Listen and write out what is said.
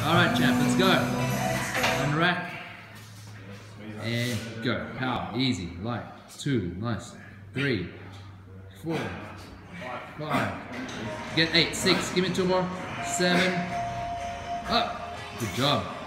Alright, champ, let's go. Unrack. And go. Power. Easy. Light. 2. Nice. 3. 4. 5. Get 8. 6. Give me 2 more. 7. Up. Good job.